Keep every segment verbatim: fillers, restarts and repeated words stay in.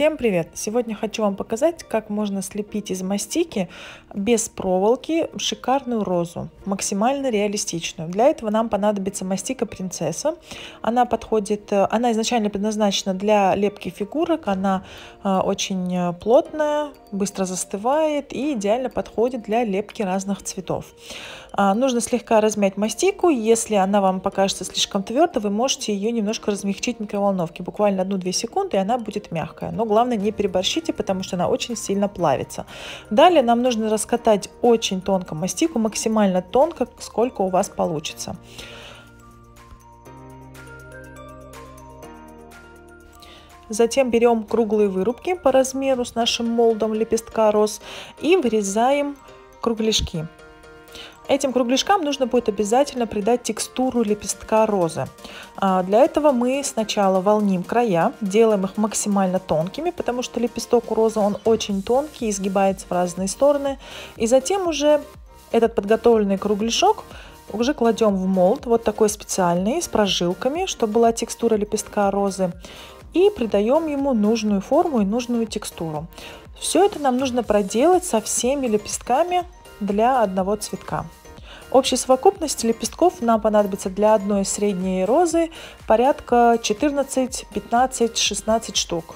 Всем привет! Сегодня хочу вам показать, как можно слепить из мастики без проволоки шикарную розу, максимально реалистичную. Для этого нам понадобится мастика принцесса. Она подходит, она изначально предназначена для лепки фигурок, она очень плотная, быстро застывает и идеально подходит для лепки разных цветов. Нужно слегка размять мастику. Если она вам покажется слишком твердой, вы можете ее немножко размягчить в микроволновке, буквально одну-две секунды, и она будет мягкая. Но главное, не переборщите, потому что она очень сильно плавится. Далее нам нужно раскатать очень тонко мастику, максимально тонко, сколько у вас получится. Затем берем круглые вырубки по размеру с нашим молдом лепестка роз и вырезаем кругляшки. Этим кругляшкам нужно будет обязательно придать текстуру лепестка розы. Для этого мы сначала волним края, делаем их максимально тонкими, потому что лепесток у розы он очень тонкий, изгибается в разные стороны. И затем уже этот подготовленный кругляшок уже кладем в молд, вот такой специальный, с прожилками, чтобы была текстура лепестка розы. И придаем ему нужную форму и нужную текстуру. Все это нам нужно проделать со всеми лепестками для одного цветка. Общей совокупности лепестков нам понадобится для одной средней розы порядка четырнадцать, пятнадцать, шестнадцать штук.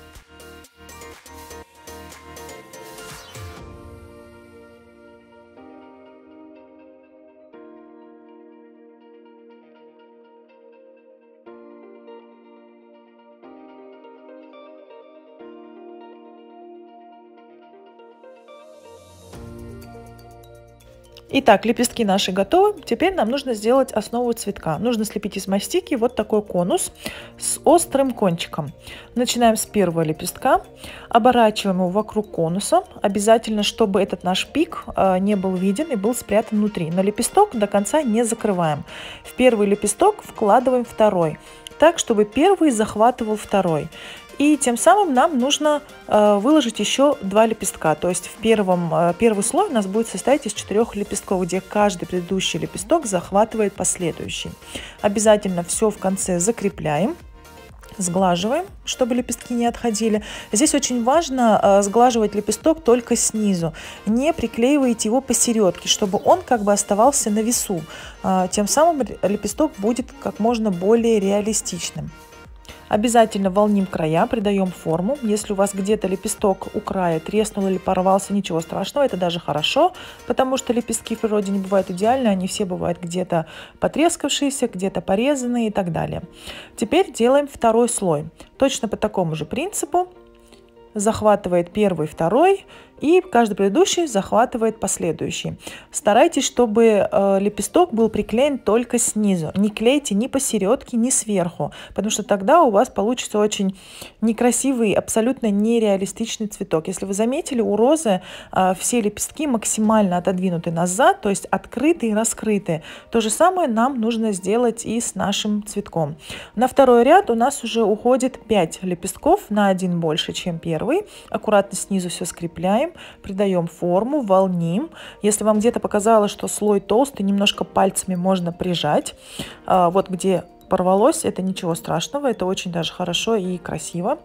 Итак, лепестки наши готовы. Теперь нам нужно сделать основу цветка. Нужно слепить из мастики вот такой конус с острым кончиком. Начинаем с первого лепестка, оборачиваем его вокруг конуса. Обязательно, чтобы этот наш пик не был виден и был спрятан внутри. Но лепесток до конца не закрываем. В первый лепесток вкладываем второй, так, чтобы первый захватывал второй. И тем самым нам нужно э, выложить еще два лепестка. То есть в первом, э, первый слой у нас будет состоять из четырех лепестков, где каждый предыдущий лепесток захватывает последующий. Обязательно все в конце закрепляем, сглаживаем, чтобы лепестки не отходили. Здесь очень важно э, сглаживать лепесток только снизу. Не приклеивайте его посередке, чтобы он как бы оставался на весу. Э, тем самым лепесток будет как можно более реалистичным. Обязательно волним края, придаем форму. Если у вас где-то лепесток у края треснул или порвался, ничего страшного, это даже хорошо, потому что лепестки в природе не бывают идеальны, они все бывают где-то потрескавшиеся, где-то порезанные и так далее. Теперь делаем второй слой. Точно по такому же принципу. Захватывает первый, второй, и каждый предыдущий захватывает последующий. Старайтесь, чтобы э, лепесток был приклеен только снизу. Не клейте ни посередке, ни сверху, потому что тогда у вас получится очень некрасивый, абсолютно нереалистичный цветок. Если вы заметили, у розы э, все лепестки максимально отодвинуты назад, то есть открыты и раскрыты. То же самое нам нужно сделать и с нашим цветком. На второй ряд у нас уже уходит пять лепестков, на один больше, чем первый. Аккуратно снизу все скрепляем. Придаем форму, волним. Если вам где-то показалось, что слой толстый, немножко пальцами можно прижать. Вот где порвалось, это ничего страшного, это очень даже хорошо и красиво.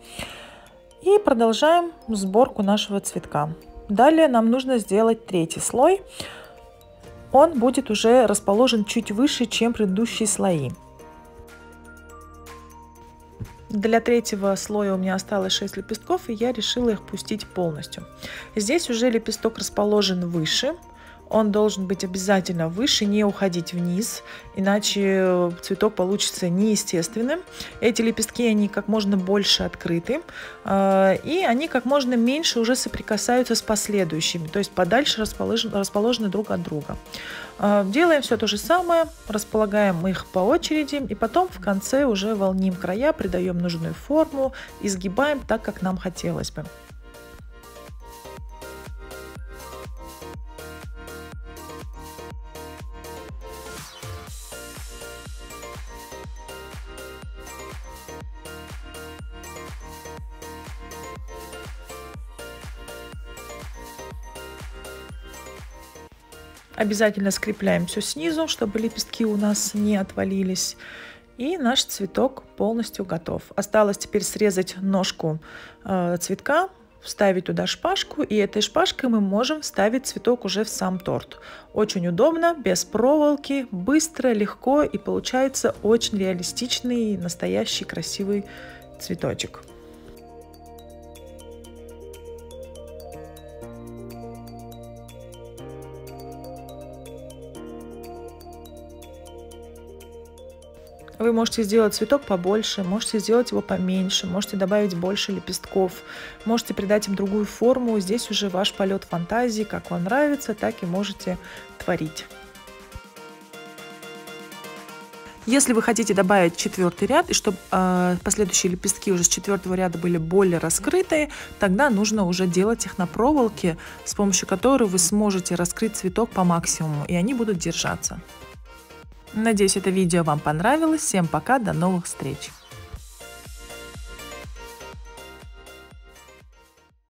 И продолжаем сборку нашего цветка. Далее нам нужно сделать третий слой. Он будет уже расположен чуть выше, чем предыдущие слои. Для третьего слоя у меня осталось шесть лепестков, и я решила их пустить полностью. Здесь уже лепесток расположен выше. Он должен быть обязательно выше, не уходить вниз, иначе цветок получится неестественным. Эти лепестки, они как можно больше открыты, и они как можно меньше уже соприкасаются с последующими, то есть подальше расположены, расположены друг от друга. Делаем все то же самое, располагаем их по очереди, и потом в конце уже волним края, придаем нужную форму, изгибаем так, как нам хотелось бы. Обязательно скрепляем все снизу, чтобы лепестки у нас не отвалились. И наш цветок полностью готов. Осталось теперь срезать ножку э, цветка, вставить туда шпажку, и этой шпажкой мы можем вставить цветок уже в сам торт. Очень удобно, без проволоки, быстро, легко, и получается очень реалистичный, настоящий красивый цветочек. Вы можете сделать цветок побольше, можете сделать его поменьше, можете добавить больше лепестков, можете придать им другую форму. Здесь уже ваш полет фантазии, как вам нравится, так и можете творить. Если вы хотите добавить четвертый ряд, и чтобы э, последующие лепестки уже с четвертого ряда были более раскрытые, тогда нужно уже делать их на проволоке, с помощью которой вы сможете раскрыть цветок по максимуму, и они будут держаться. Надеюсь, это видео вам понравилось. Всем пока, до новых встреч!